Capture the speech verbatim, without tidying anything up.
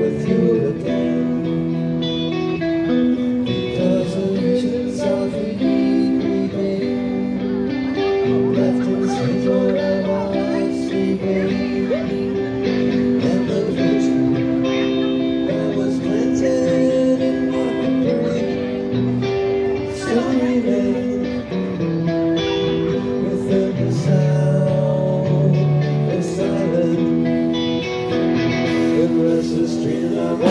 with you again. Because of visions softly creeping, left in sleep while I was sleeping, and the vision that was planted in my brain still remains within the sound of silence. It was the street of